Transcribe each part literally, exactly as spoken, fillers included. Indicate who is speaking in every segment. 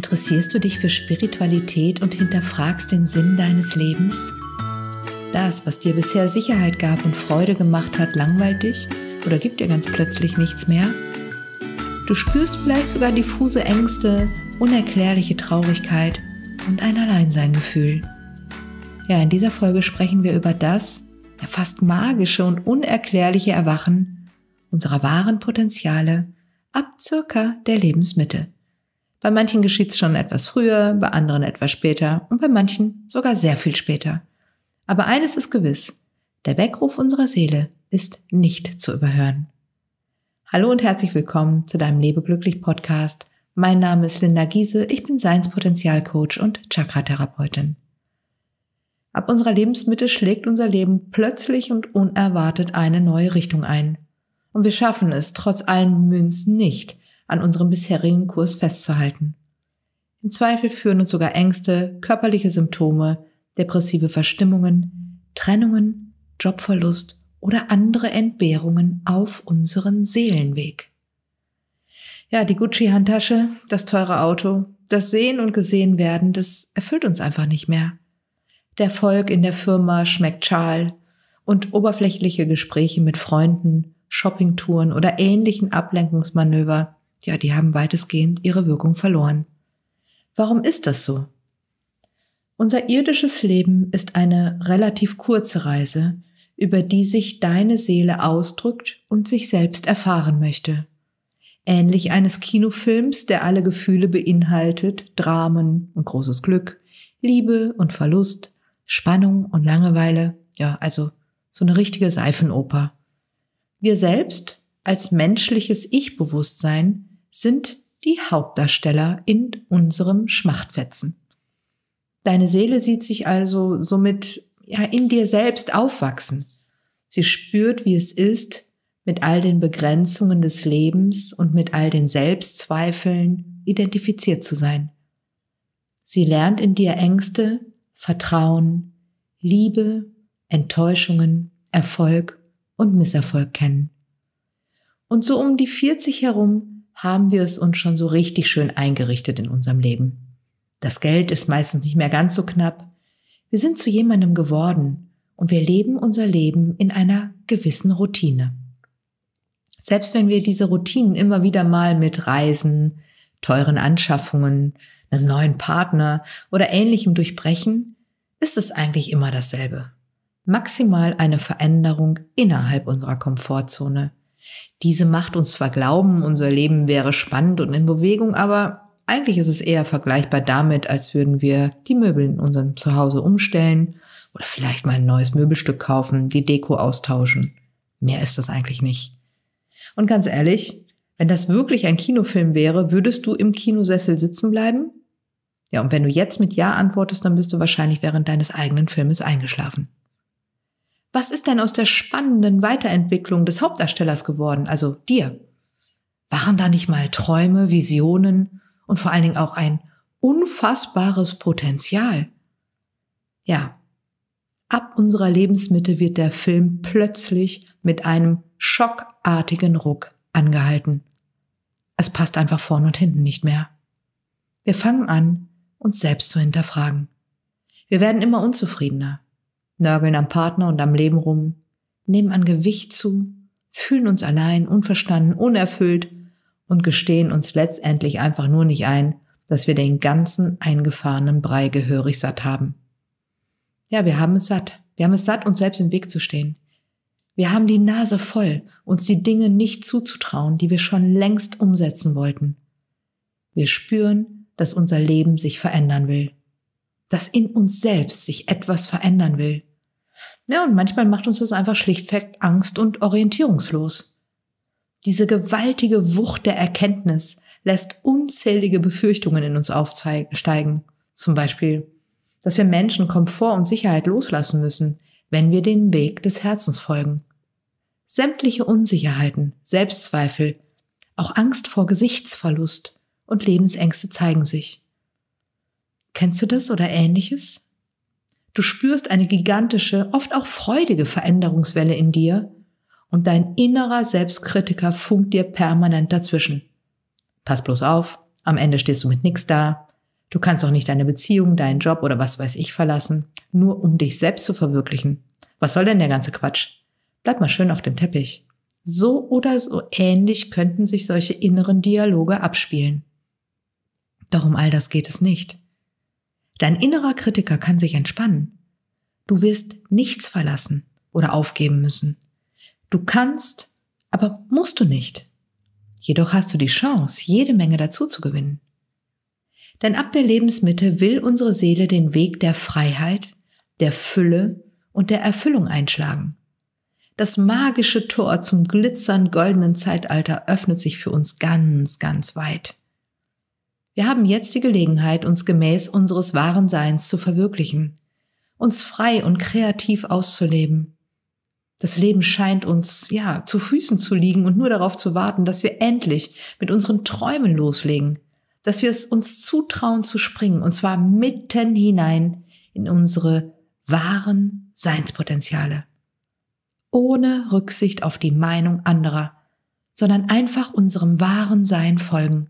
Speaker 1: Interessierst du dich für Spiritualität und hinterfragst den Sinn deines Lebens? Das, was dir bisher Sicherheit gab und Freude gemacht hat, langweilt dich oder gibt dir ganz plötzlich nichts mehr? Du spürst vielleicht sogar diffuse Ängste, unerklärliche Traurigkeit und ein Alleinseingefühl. Ja, in dieser Folge sprechen wir über das, ja fast magische und unerklärliche Erwachen unserer wahren Potenziale ab circa der Lebensmitte. Bei manchen geschieht es schon etwas früher, bei anderen etwas später und bei manchen sogar sehr viel später. Aber eines ist gewiss, der Weckruf unserer Seele ist nicht zu überhören. Hallo und herzlich willkommen zu deinem Lebeglücklich-Podcast. Mein Name ist Linda Giese, ich bin Seinspotenzialcoach und Chakra-Therapeutin. Ab unserer Lebensmitte schlägt unser Leben plötzlich und unerwartet eine neue Richtung ein. Und wir schaffen es trotz allen Bemühens nicht, an unserem bisherigen Kurs festzuhalten. Im Zweifel führen uns sogar Ängste, körperliche Symptome, depressive Verstimmungen, Trennungen, Jobverlust oder andere Entbehrungen auf unseren Seelenweg. Ja, die Gucci-Handtasche, das teure Auto, das Sehen und Gesehen werden, das erfüllt uns einfach nicht mehr. Der Erfolg in der Firma schmeckt schal und oberflächliche Gespräche mit Freunden, Shoppingtouren oder ähnlichen Ablenkungsmanöver, ja, die haben weitestgehend ihre Wirkung verloren. Warum ist das so? Unser irdisches Leben ist eine relativ kurze Reise, über die sich deine Seele ausdrückt und sich selbst erfahren möchte. Ähnlich eines Kinofilms, der alle Gefühle beinhaltet, Dramen und großes Glück, Liebe und Verlust, Spannung und Langeweile, ja, also so eine richtige Seifenoper. Wir selbst als menschliches Ich-Bewusstsein sind die Hauptdarsteller in unserem Schmachtfetzen. Deine Seele sieht sich also somit ja in dir selbst aufwachsen. Sie spürt, wie es ist, mit all den Begrenzungen des Lebens und mit all den Selbstzweifeln identifiziert zu sein. Sie lernt in dir Ängste, Vertrauen, Liebe, Enttäuschungen, Erfolg und Misserfolg kennen. Und so um die vierzig herum haben wir es uns schon so richtig schön eingerichtet in unserem Leben. Das Geld ist meistens nicht mehr ganz so knapp. Wir sind zu jemandem geworden und wir leben unser Leben in einer gewissen Routine. Selbst wenn wir diese Routinen immer wieder mal mit Reisen, teuren Anschaffungen, einem neuen Partner oder Ähnlichem durchbrechen, ist es eigentlich immer dasselbe. Maximal eine Veränderung innerhalb unserer Komfortzone. Diese macht uns zwar glauben, unser Leben wäre spannend und in Bewegung, aber eigentlich ist es eher vergleichbar damit, als würden wir die Möbel in unserem Zuhause umstellen oder vielleicht mal ein neues Möbelstück kaufen, die Deko austauschen. Mehr ist das eigentlich nicht. Und ganz ehrlich, wenn das wirklich ein Kinofilm wäre, würdest du im Kinosessel sitzen bleiben? Ja, und wenn du jetzt mit Ja antwortest, dann bist du wahrscheinlich während deines eigenen Filmes eingeschlafen. Was ist denn aus der spannenden Weiterentwicklung des Hauptdarstellers geworden, also dir? Waren da nicht mal Träume, Visionen und vor allen Dingen auch ein unfassbares Potenzial? Ja, ab unserer Lebensmitte wird der Film plötzlich mit einem schockartigen Ruck angehalten. Es passt einfach vorn und hinten nicht mehr. Wir fangen an, uns selbst zu hinterfragen. Wir werden immer unzufriedener. Nörgeln am Partner und am Leben rum, nehmen an Gewicht zu, fühlen uns allein, unverstanden, unerfüllt und gestehen uns letztendlich einfach nur nicht ein, dass wir den ganzen eingefahrenen Brei gehörig satt haben. Ja, wir haben es satt. Wir haben es satt, uns selbst im Weg zu stehen. Wir haben die Nase voll, uns die Dinge nicht zuzutrauen, die wir schon längst umsetzen wollten. Wir spüren, dass unser Leben sich verändern will, dass in uns selbst sich etwas verändern will. Ja, und manchmal macht uns das einfach schlichtweg Angst und orientierungslos. Diese gewaltige Wucht der Erkenntnis lässt unzählige Befürchtungen in uns aufsteigen. Zum Beispiel, dass wir Menschen Komfort und Sicherheit loslassen müssen, wenn wir den Weg des Herzens folgen. Sämtliche Unsicherheiten, Selbstzweifel, auch Angst vor Gesichtsverlust und Lebensängste zeigen sich. Kennst du das oder Ähnliches? Du spürst eine gigantische, oft auch freudige Veränderungswelle in dir und dein innerer Selbstkritiker funkt dir permanent dazwischen. Pass bloß auf, am Ende stehst du mit nix da, Du kannst auch nicht deine Beziehung, deinen Job oder was weiß ich verlassen, nur um dich selbst zu verwirklichen. Was soll denn der ganze Quatsch? Bleib mal schön auf dem Teppich. So oder so ähnlich könnten sich solche inneren Dialoge abspielen. Doch um all das geht es nicht. Dein innerer Kritiker kann sich entspannen. Du wirst nichts verlassen oder aufgeben müssen. Du kannst, aber musst du nicht. Jedoch hast du die Chance, jede Menge dazu zu gewinnen. Denn ab der Lebensmitte will unsere Seele den Weg der Freiheit, der Fülle und der Erfüllung einschlagen. Das magische Tor zum glitzernd goldenen Zeitalter öffnet sich für uns ganz, ganz weit. Wir haben jetzt die Gelegenheit, uns gemäß unseres wahren Seins zu verwirklichen, uns frei und kreativ auszuleben. Das Leben scheint uns, ja, zu Füßen zu liegen und nur darauf zu warten, dass wir endlich mit unseren Träumen loslegen, dass wir es uns zutrauen zu springen, und zwar mitten hinein in unsere wahren Seinspotenziale. Ohne Rücksicht auf die Meinung anderer, sondern einfach unserem wahren Sein folgen.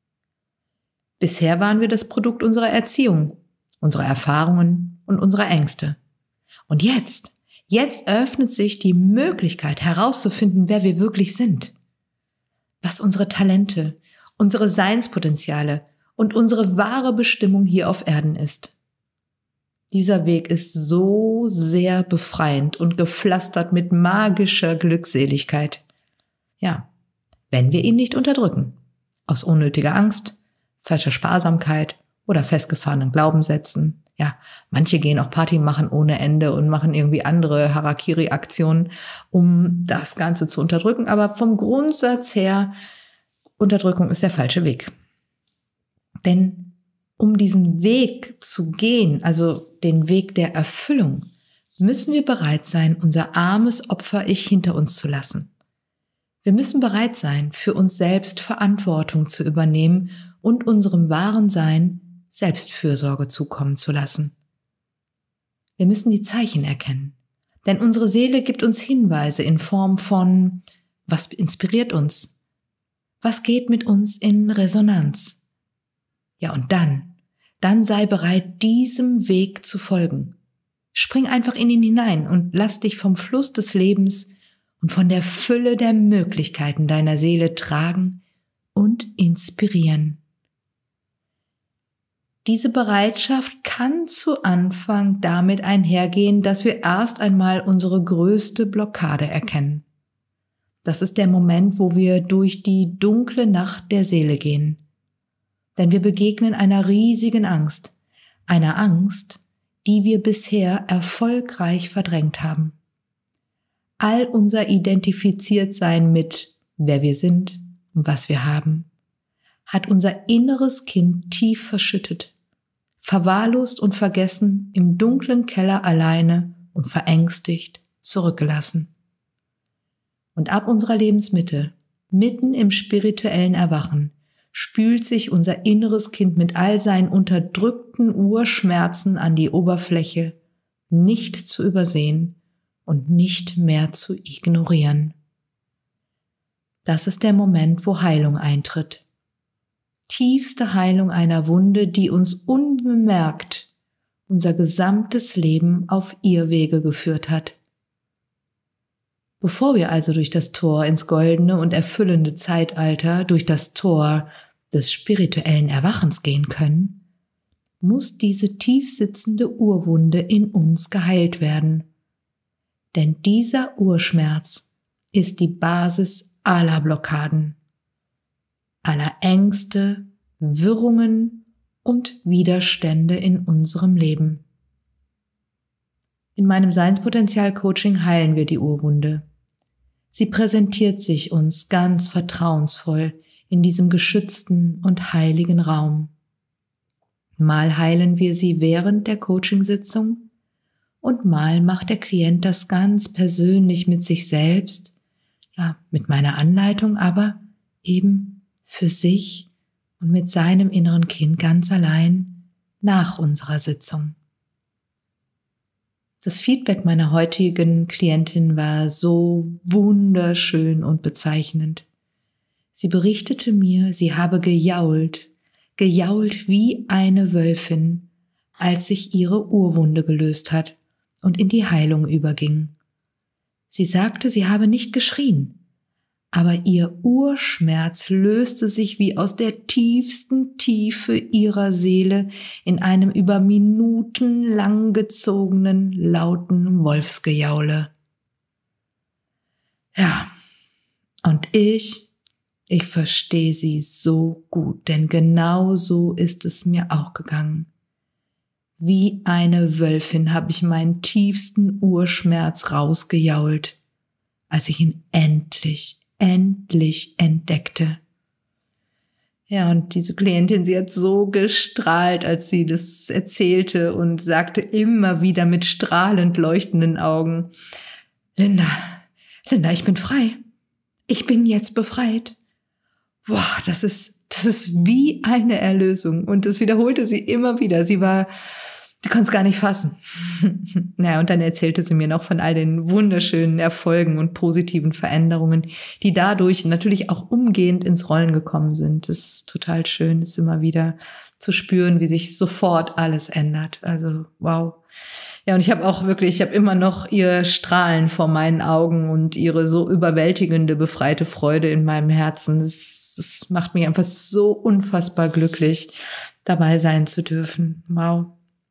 Speaker 1: Bisher waren wir das Produkt unserer Erziehung, unserer Erfahrungen und unserer Ängste. Und jetzt, jetzt öffnet sich die Möglichkeit herauszufinden, wer wir wirklich sind. Was unsere Talente, unsere Seinspotenziale und unsere wahre Bestimmung hier auf Erden ist. Dieser Weg ist so sehr befreiend und gepflastert mit magischer Glückseligkeit. Ja, wenn wir ihn nicht unterdrücken, aus unnötiger Angst, falscher Sparsamkeit oder festgefahrenen Glaubenssätzen. Ja, manche gehen auch Party machen ohne Ende und machen irgendwie andere Harakiri-Aktionen, um das Ganze zu unterdrücken. Aber vom Grundsatz her, Unterdrückung ist der falsche Weg. Denn um diesen Weg zu gehen, also den Weg der Erfüllung, müssen wir bereit sein, unser armes Opfer-Ich hinter uns zu lassen. Wir müssen bereit sein, für uns selbst Verantwortung zu übernehmen und unserem wahren Sein Selbstfürsorge zukommen zu lassen. Wir müssen die Zeichen erkennen, denn unsere Seele gibt uns Hinweise in Form von: Was inspiriert uns? Was geht mit uns in Resonanz? Ja, und dann, dann sei bereit, diesem Weg zu folgen. Spring einfach in ihn hinein und lass dich vom Fluss des Lebens und von der Fülle der Möglichkeiten deiner Seele tragen und inspirieren. Diese Bereitschaft kann zu Anfang damit einhergehen, dass wir erst einmal unsere größte Blockade erkennen. Das ist der Moment, wo wir durch die dunkle Nacht der Seele gehen. Denn wir begegnen einer riesigen Angst, einer Angst, die wir bisher erfolgreich verdrängt haben. All unser Identifiziertsein mit wer wir sind und was wir haben, hat unser inneres Kind tief verschüttet, verwahrlost und vergessen, im dunklen Keller alleine und verängstigt zurückgelassen. Und ab unserer Lebensmitte, mitten im spirituellen Erwachen, spült sich unser inneres Kind mit all seinen unterdrückten Urschmerzen an die Oberfläche, nicht zu übersehen und nicht mehr zu ignorieren. Das ist der Moment, wo Heilung eintritt. Tiefste Heilung einer Wunde, die uns unbemerkt unser gesamtes Leben auf Irrwege geführt hat. Bevor wir also durch das Tor ins goldene und erfüllende Zeitalter, durch das Tor des spirituellen Erwachens gehen können, muss diese tiefsitzende Urwunde in uns geheilt werden. Denn dieser Urschmerz ist die Basis aller Blockaden, aller Ängste, Wirrungen und Widerstände in unserem Leben. In meinem Seinspotenzial-Coaching heilen wir die Urwunde. Sie präsentiert sich uns ganz vertrauensvoll in diesem geschützten und heiligen Raum. Mal heilen wir sie während der Coachingsitzung und mal macht der Klient das ganz persönlich mit sich selbst, ja, mit meiner Anleitung, aber eben für sich und mit seinem inneren Kind ganz allein nach unserer Sitzung. Das Feedback meiner heutigen Klientin war so wunderschön und bezeichnend. Sie berichtete mir, sie habe gejault, gejault wie eine Wölfin, als sich ihre Urwunde gelöst hat und in die Heilung überging. Sie sagte, sie habe nicht geschrien, aber ihr Urschmerz löste sich wie aus der tiefsten Tiefe ihrer Seele in einem über Minuten lang gezogenen, lauten Wolfsgejaule. Ja, und ich, ich verstehe sie so gut, denn genau so ist es mir auch gegangen. Wie eine Wölfin habe ich meinen tiefsten Urschmerz rausgejault, als ich ihn endlich, endlich entdeckte. Ja, und diese Klientin, sie hat so gestrahlt, als sie das erzählte und sagte immer wieder mit strahlend leuchtenden Augen: Linda, Linda, ich bin frei. Ich bin jetzt befreit. Boah, das ist, das ist wie eine Erlösung. Und das wiederholte sie immer wieder. Sie war, sie konnte es gar nicht fassen. Naja, und dann erzählte sie mir noch von all den wunderschönen Erfolgen und positiven Veränderungen, die dadurch natürlich auch umgehend ins Rollen gekommen sind. Das ist total schön, das immer wieder zu spüren, wie sich sofort alles ändert. Also, wow. Ja, und ich habe auch wirklich, ich habe immer noch ihr Strahlen vor meinen Augen und ihre so überwältigende, befreite Freude in meinem Herzen. Das, das macht mich einfach so unfassbar glücklich, dabei sein zu dürfen. Wow.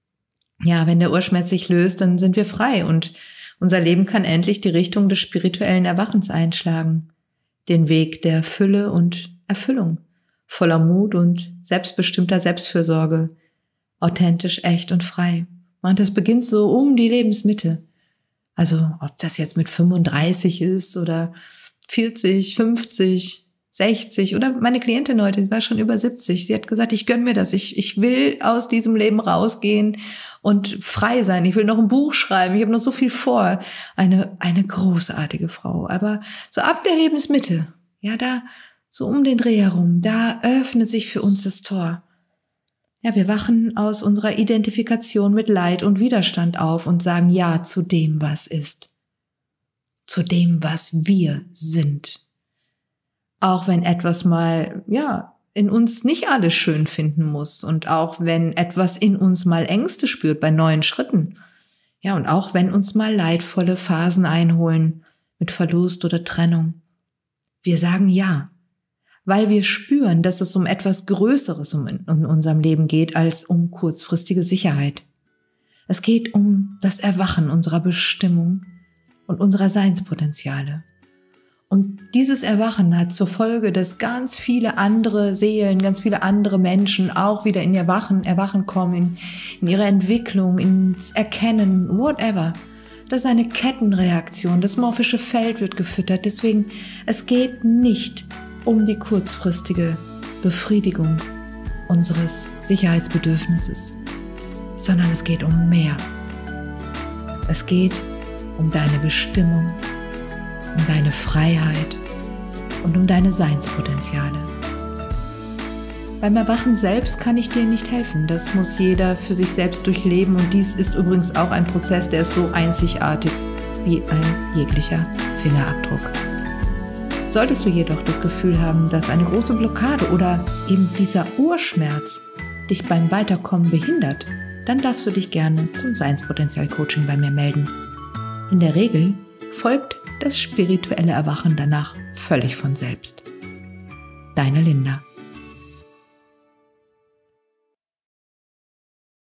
Speaker 1: Ja, wenn der Urschmerz sich löst, dann sind wir frei und unser Leben kann endlich die Richtung des spirituellen Erwachens einschlagen. Den Weg der Fülle und Erfüllung, voller Mut und selbstbestimmter Selbstfürsorge, authentisch, echt und frei. Und das beginnt so um die Lebensmitte. Also ob das jetzt mit fünfunddreißig ist oder vierzig, fünfzig, sechzig oder meine Klientin heute, die war schon über siebzig. Sie hat gesagt, ich gönn mir das. Ich, ich will aus diesem Leben rausgehen und frei sein. Ich will noch ein Buch schreiben. Ich habe noch so viel vor. Eine, eine großartige Frau. Aber so ab der Lebensmitte, ja, da so um den Dreh herum, da öffnet sich für uns das Tor. Ja, wir wachen aus unserer Identifikation mit Leid und Widerstand auf und sagen Ja zu dem, was ist. Zu dem, was wir sind. Auch wenn etwas mal, ja, in uns nicht alles schön finden muss und auch wenn etwas in uns mal Ängste spürt bei neuen Schritten. Ja, und auch wenn uns mal leidvolle Phasen einholen mit Verlust oder Trennung. Wir sagen Ja. Weil wir spüren, dass es um etwas Größeres in unserem Leben geht als um kurzfristige Sicherheit. Es geht um das Erwachen unserer Bestimmung und unserer Seinspotenziale. Und dieses Erwachen hat zur Folge, dass ganz viele andere Seelen, ganz viele andere Menschen auch wieder in ihr Erwachen, Erwachen kommen, in, in ihre Entwicklung, ins Erkennen, whatever. Das ist eine Kettenreaktion, das morphische Feld wird gefüttert. Deswegen, es geht nicht um die kurzfristige Befriedigung unseres Sicherheitsbedürfnisses, sondern es geht um mehr. Es geht um deine Bestimmung, um deine Freiheit und um deine Seinspotenziale. Beim Erwachen selbst kann ich dir nicht helfen. Das muss jeder für sich selbst durchleben und dies ist übrigens auch ein Prozess, der ist so einzigartig wie ein jeglicher Fingerabdruck. Solltest du jedoch das Gefühl haben, dass eine große Blockade oder eben dieser Urschmerz dich beim Weiterkommen behindert, dann darfst du dich gerne zum Seinspotenzial-Coaching bei mir melden. In der Regel folgt das spirituelle Erwachen danach völlig von selbst. Deine Linda.